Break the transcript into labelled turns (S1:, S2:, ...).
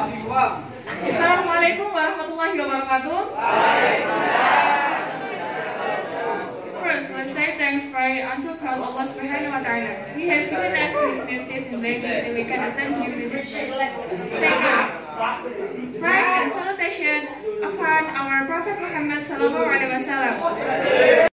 S1: Assalamualaikum warahmatullahi wabarakatuh. First, let's say thanks pray unto God Allah Subhanahu wa Ta'ala. He has given us His mercies and blessings that we can stand here in the Second, praise and salutation upon our Prophet Muhammad Sallallahu Alaihi Wasallam.